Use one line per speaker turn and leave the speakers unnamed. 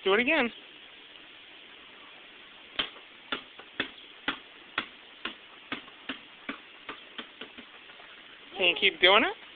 do it again. Can you keep doing it?